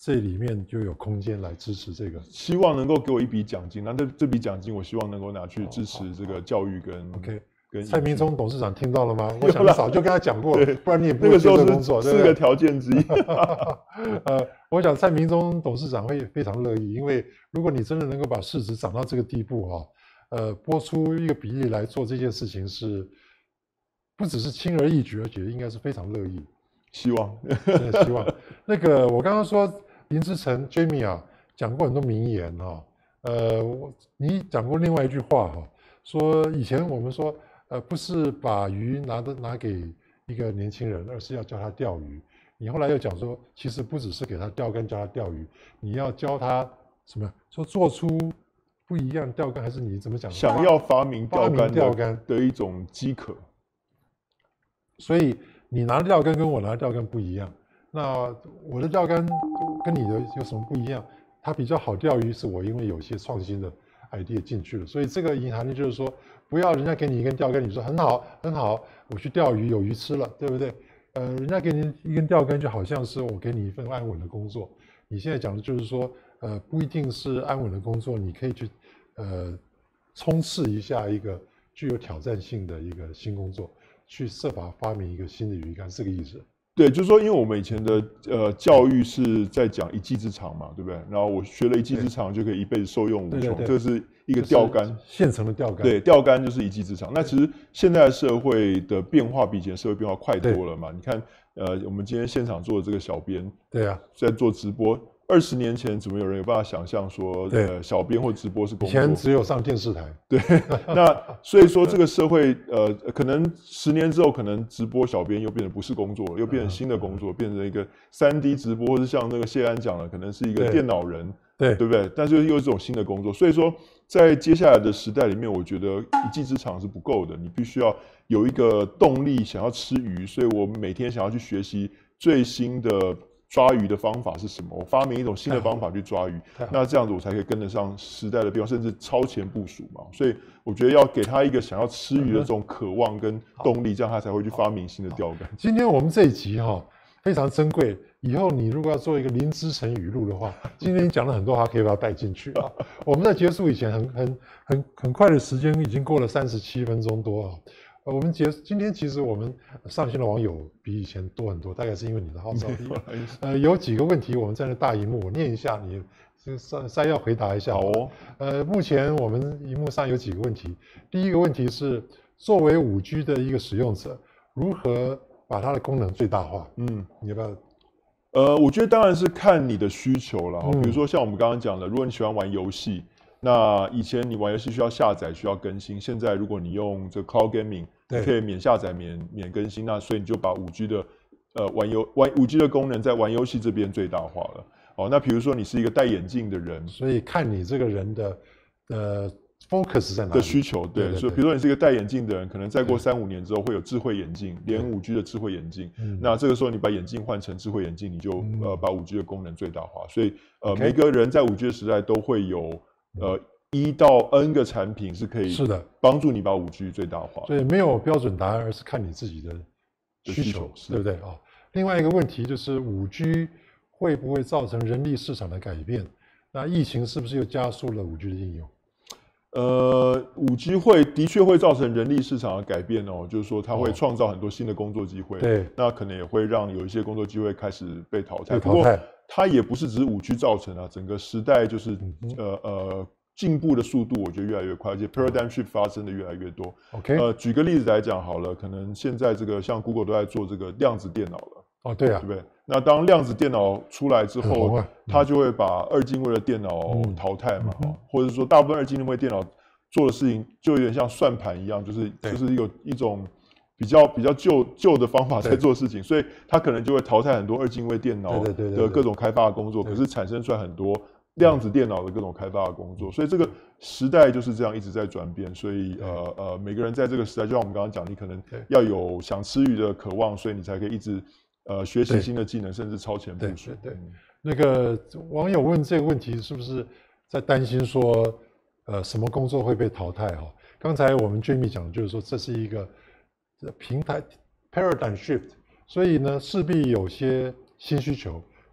这里面就有空间来支持这个。 希望能够给我一笔奖金，那这这笔奖金我希望能够拿去支持这个教育跟 OK。 跟蔡明忠董事长听到了吗？我想早就跟他讲过，不然你也不那个时候是工作。 四个条件之一。 呃，我想蔡明忠董事长会非常乐意，因为如果你真的能够把市值涨到这个地步哈、啊，呃，拨出一个比例来做这件事情是，不只是轻而易举，而且应该是非常乐意。 希望， 真的希望。那个我刚刚说林之晨 Jamie 啊，讲过很多名言哈、啊，呃，我你讲过另外一句话哈、啊，说以前我们说。呃，不是把鱼拿的拿给一个年轻人，而是要教他钓鱼。你后来又讲说，其实不只是给他钓竿教他钓鱼，你要教他什么？说做出不一样钓竿，还是你怎么讲？ 想要发明钓竿钓竿的一种饥渴。 所以你拿的钓竿跟我拿的钓竿不一样。那我的钓竿跟你的有什么不一样？它比较好钓鱼，是我因为有些创新的 idea 进去了。所以这个隐含的就是说。不要人家给你一根钓竿，你说很好很好，我去钓鱼有鱼吃了，对不对？呃，人家给你一根钓竿，就好像是我给你一份安稳的工作。你现在讲的就是说，呃，不一定是安稳的工作，你可以去呃冲刺一下一个具有挑战性的一个新工作，去设法发明一个新的鱼竿，是这个意思。 对，就是说，因为我们以前的呃教育是在讲一技之长嘛，对不对？然后我学了一技之长，就可以一辈子受用无穷，这是一个钓竿， 现成的钓竿。 对，钓竿就是一技之长。那其实现在社会的变化比以前社会变化快多了嘛？你看，呃，我们今天现场做的这个小编， 对啊， 在做直播。二十年前，怎么有人有办法想象说，呃，小编或直播是工作？ 以前只有上电视台。 对，那所以说这个社会，呃，可能十年之后，可能直播小编又变成不是工作了，又变成新的工作，变成一个三 D 直播，或是像那个谢安讲的，可能是一个电脑人， 对， 对不对？但是又是这种新的工作，所以说在接下来的时代里面，我觉得一技之长是不够的，你必须要有一个动力，想要吃鱼，所以我每天想要去学习最新的。抓鱼的方法是什么？我发明一种新的方法去抓鱼，那这样子我才可以跟得上时代的变化，甚至超前部署嘛。所以我觉得要给他一个想要吃鱼的这种渴望跟动力，这样他才会去发明新的钓竿。 今天我们这一集哈、哦、非常珍贵，以后你如果要做一个林之晨语录的话，今天你讲了很多话，可以把它带进去啊。我们在结束以前很很很很快的时间已经过了三十七分钟多啊。呃，我们结今天其实我们上线的网友比以前多很多，大概是因为你的号召力。呃，有几个问题我们在那大荧幕，我念一下，你这摘摘要回答一下。 好哦。 呃，目前我们荧幕上有几个问题，第一个问题是，作为五 G 的一个使用者，如何把它的功能最大化？嗯，你要不要？ 呃，我觉得当然是看你的需求了。嗯、比如说像我们刚刚讲的，如果你喜欢玩游戏。那以前你玩游戏需要下载、需要更新，现在如果你用这个 Cloud Gaming， 你可以免下载、免免更新，那所以你就把五 G 的呃玩游玩五 G 的功能在玩游戏这边最大化了。哦，那比如说你是一个戴眼镜的人， 所以看你这个人的呃 focus 在哪里的需求，对，对对对，所以比如说你是一个戴眼镜的人，可能再过三五年之后会有智慧眼镜，连五 G 的智慧眼镜，那这个时候你把眼镜换成智慧眼镜，你就、嗯、呃把五 G 的功能最大化。所以呃、okay. 每个人在五 G 的时代都会有。呃，一到 N 个产品是可以是的帮助你把五 G 最大化， 所以没有标准答案，而是看你自己的需求，对不对啊？另外一个问题就是五 G 会不会造成人力市场的改变？那疫情是不是又加速了五 G 的应用？ 呃，五 G 会的确会造成人力市场的改变哦，就是说它会创造很多新的工作机会， 对、哦， 那可能也会让有一些工作机会开始被淘汰。 被淘汰。 它也不是只是五 G 造成啊，整个时代就是、嗯、呃呃进步的速度，我觉得越来越快，而且 paradigm shift 发生的越来越多。 OK， 呃，举个例子来讲好了，可能现在这个像 Google 都在做这个量子电脑了。 哦，对啊， 对不对？那当量子电脑出来之后， 啊嗯、 它就会把二进位的电脑淘汰嘛，嗯、或者说大部分二进位电脑做的事情就有点像算盘一样，就是就是有一种。比较比较旧旧的方法在做事情，所以它可能就会淘汰很多二进位电脑的各种开发的工作，可是产生出来很多量子电脑的各种开发的工作，所以这个时代就是这样一直在转变。所以呃呃，每个人在这个时代，就像我们刚刚讲，你可能要有想吃鱼的渴望，所以你才可以一直呃学习新的技能，甚至超前部署。 对，对对那个网友问这个问题，是不是在担心说呃什么工作会被淘汰？哈，刚才我们 Jamie 讲的就是说这是一个。平台 paradigm shift， 所以呢，势必有些新需求，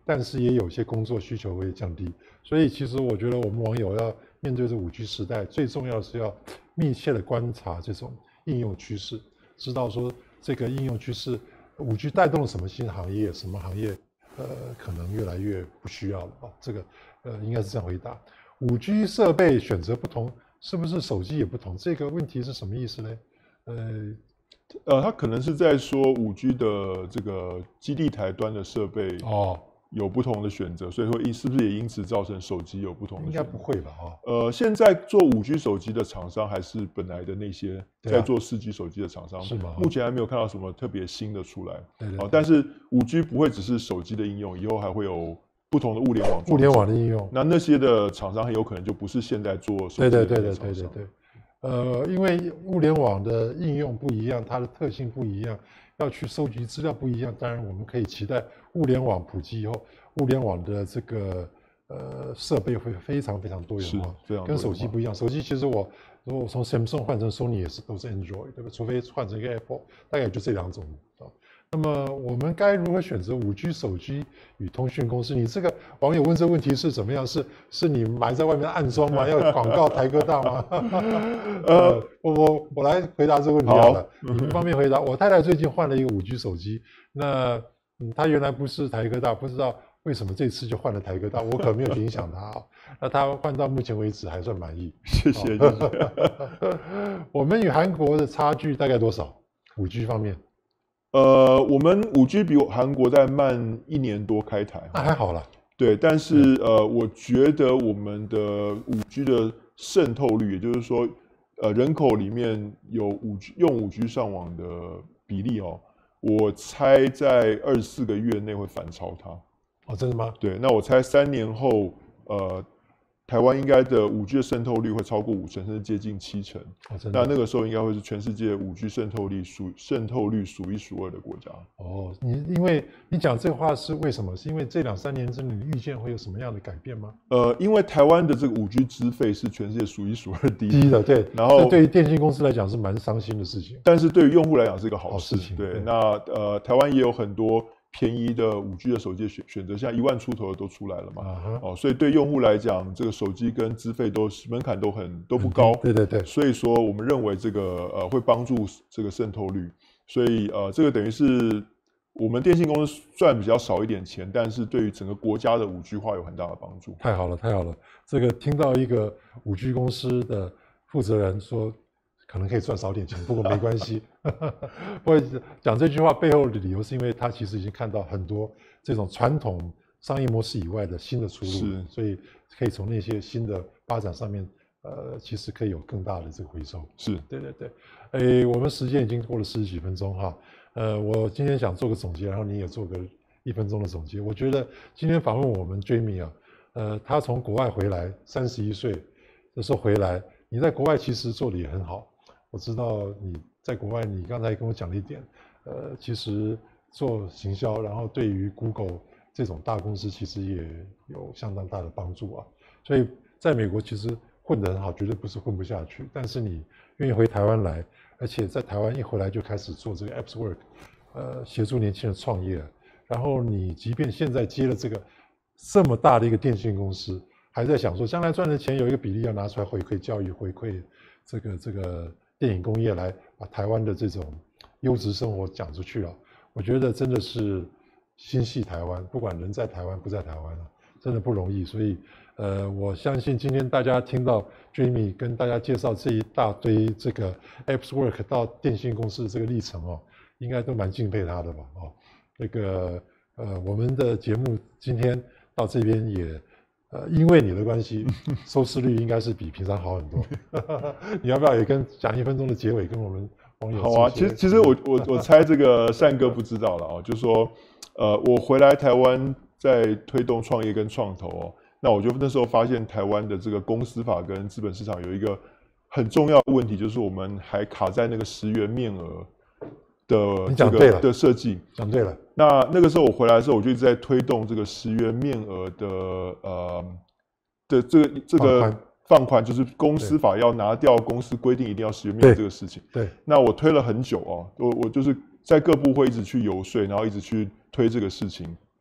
但是也有些工作需求会降低。所以其实我觉得我们网友要面对这五 G 时代，最重要的是要密切的观察这种应用趋势，知道说这个应用趋势五 G 带动了什么新行业，什么行业呃可能越来越不需要了啊。这个呃应该是这样回答。五 G 设备选择不同，是不是手机也不同？这个问题是什么意思呢？呃。 呃，他可能是在说五 G 的这个基地台端的设备哦有不同的选择，所以会因是不是也因此造成手机有不同的选择？ 应该不会吧？啊， 呃，现在做五 G 手机的厂商还是本来的那些在做四 G 手机的厂商， 是吗？ 目前还没有看到什么特别新的出来。 对对。 啊，但是五 G 不会只是手机的应用，以后还会有不同的物联网。 物联网的应用， 那那些的厂商很有可能就不是现在做手机的厂商。对对对对对对对。 呃，因为物联网的应用不一样，它的特性不一样，要去收集资料不一样。当然，我们可以期待物联网普及以后，物联网的这个呃设备会非常非常多元化， 非常跟手机不一样。手机其实我如果我从 Samsung 换成 Sony 也是都是 Android， 对吧？除非换成一个 Apple， 大概也就这两种啊。那么我们该如何选择 五 G 手机与通讯公司？你这个网友问这个问题是怎么样？是是你埋在外面暗装吗？要广告台哥大吗？呃，我我我来回答这个问题好了。你不方便回答。我太太最近换了一个 五 G 手机，那嗯，她原来不是台哥大，不知道为什么这次就换了台哥大，我可没有影响她啊。那她换到目前为止还算满意。 谢谢谢谢。 我们与韩国的差距大概多少？ 五 G 方面？ 呃，我们五 G 比韩国再慢一年多开台， 那还好啦。 对，但是呃，我觉得我们的五 G 的渗透率，也就是说，呃，人口里面有五 G 用五 G 上网的比例哦，我猜在二十四个月内会反超它。 哦，真的吗？ 对，那我猜三年后，呃。台湾应该的五 G 的渗透率会超过五成，甚至接近七成。 哦，真的。 那那个时候应该会是全世界五 G 渗透率数渗透率数一数二的国家。 哦，你因为你讲这话是为什么？是因为这两三年之内你预见会有什么样的改变吗？ 呃，因为台湾的这个五 G 资费是全世界数一数二低低的，对。 然后对于电信公司来讲是蛮伤心的事情， 但是对于用户来讲是一个好事。 好事情。 对，那呃，台湾也有很多便宜的五 G 的手机选选择，现在一万出头的都出来了嘛，啊、哦，所以对用户来讲，这个手机跟资费都门槛都很都不高， 对对对， 所以说我们认为这个呃会帮助这个渗透率，所以呃这个等于是我们电信公司赚比较少一点钱，但是对于整个国家的五 G 化有很大的帮助。 太好了，太好了，这个听到一个五 G 公司的负责人说。可能可以赚少点钱，不过没关系。不过讲这句话背后的理由，是因为他其实已经看到很多这种传统商业模式以外的新的出路， 是， 所以可以从那些新的发展上面，呃，其实可以有更大的这个回收。 是， 对对对。诶，我们时间已经过了四十几分钟哈，呃，我今天想做个总结，然后你也做个一分钟的总结。我觉得今天访问我们 Jamie 啊，呃，他从国外回来，三十一岁的时候回来，你在国外其实做的也很好。我知道你在国外，你刚才跟我讲了一点，呃，其实做行销，然后对于 Google 这种大公司，其实也有相当大的帮助啊。所以在美国其实混得很好，绝对不是混不下去。但是你愿意回台湾来，而且在台湾一回来就开始做这个 AppsWork， 呃，协助年轻人创业。然后你即便现在接了这个这么大的一个电信公司，还在想说将来赚的钱有一个比例要拿出来回馈教育，回馈这个这个。电影工业来把台湾的这种优质生活讲出去了，我觉得真的是心系台湾，不管人在台湾不在台湾了，真的不容易。所以，呃，我相信今天大家听到 Jamie 跟大家介绍这一大堆这个 AppsWork 到电信公司的这个历程哦，应该都蛮敬佩他的吧？哦，那个呃，我们的节目今天到这边也。呃，因为你的关系，收视率应该是比平常好很多。你要不要也跟讲一分钟的结尾跟我们网友？ 好啊，其实其实我我我猜这个善哥不知道了哦，就是说，呃，我回来台湾在推动创业跟创投哦，那我就那时候发现台湾的这个公司法跟资本市场有一个很重要的问题，就是我们还卡在那个十元面额。的这个的设计讲对了。 那那个时候我回来的时候，我就一直在推动这个十元面额的呃的这个这个放宽，就是公司法要拿掉公司规定一定要十元面额这个事情。 对。对那我推了很久哦，我我就是在各部会一直去游说，然后一直去推这个事情。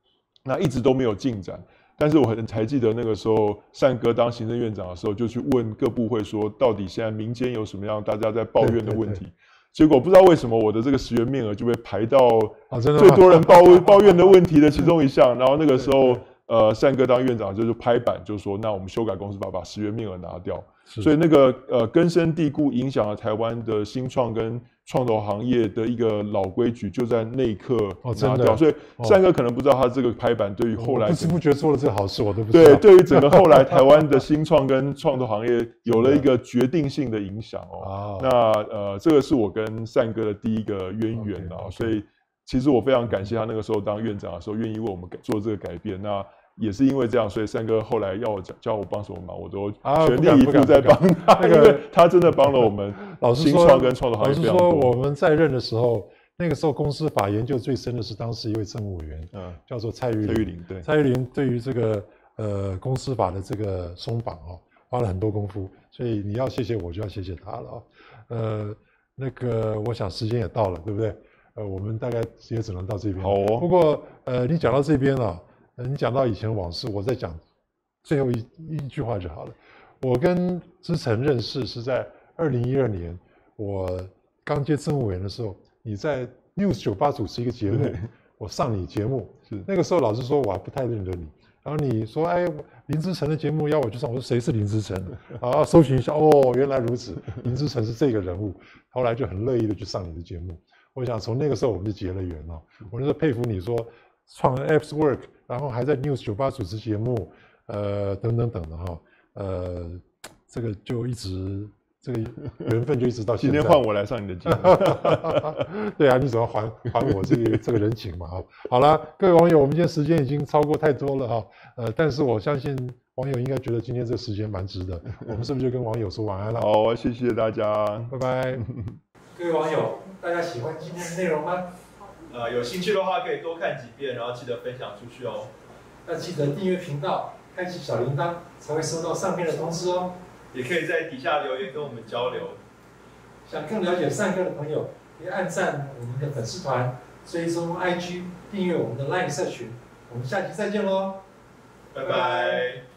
那一直都没有进展。但是我很还记得那个时候，善哥当行政院长的时候，就去问各部会说，到底现在民间有什么样大家在抱怨的问题？对对对，结果不知道为什么我的这个十元面额就被排到最多人抱抱怨的问题的其中一项。然后那个时候，呃，善哥当院长就是拍板，就说那我们修改公司法，把十元面额拿掉。所以那个呃根深蒂固影响了台湾的新创跟创投行业的一个老规矩，就在那一刻拿掉。哦、所以善哥可能不知道他这个拍板对于后来不知不觉做了这个好事，我都不知道。 对，对于整个后来台湾的新创跟创投行业有了一个决定性的影响哦。那呃，这个是我跟善哥的第一个渊源啊， okay, okay. 所以其实我非常感谢他那个时候当院长的时候愿意为我们做这个改变。那也是因为这样，所以善哥后来要我叫我帮什么忙，我都全力以赴在帮他。那个他真的帮了我们新创跟创投行业非常多。 老实说，我们在任的时候，那个时候公司法研究最深的是当时一位政务委员，嗯，叫做蔡玉林。 蔡玉林对， 蔡玉林对于这个呃公司法的这个松绑哦，花了很多功夫，所以你要谢谢我，就要谢谢他了啊。呃，那个我想时间也到了，对不对？呃，我们大概也只能到这边。 好哦。 不过呃，你讲到这边啊。你讲到以前往事，我再讲最后一一句话就好了。我跟之诚认识是在二零一二年，我刚接政务委员的时候，你在 News 九八主持一个节目，我上你节目，是那个时候老实说我还不太认得你，然后你说哎林之诚的节目要我去上，我说谁是林之诚？然后搜寻一下，哦原来如此，林之诚是这个人物，后来就很乐意的去上你的节目。我想从那个时候我们就结了缘了。我那时候佩服你说创了 AppsWork。然后还在 News 九八主持节目，呃，等等等的哈，呃，这个就一直这个缘分就一直到现在。 今天换我来上你的节目， 对啊，你总要还还我这个这个人情嘛哈。好了，各位网友，我们今天时间已经超过太多了哈，呃，但是我相信网友应该觉得今天这个时间蛮值得，我们是不是就跟网友说晚安了？ 好，谢谢大家， 拜拜。各位网友，大家喜欢今天的内容吗？ 呃，有兴趣的话可以多看几遍，然后记得分享出去哦。 要记得订阅频道，开启小铃铛，才会收到上面的通知哦。 也可以在底下留言跟我们交流。 想更了解善哥的朋友，可以按赞我们的粉丝团，追踪 I G， 订阅我们的 Line 社群。我们下期再见喽， 拜拜。拜拜。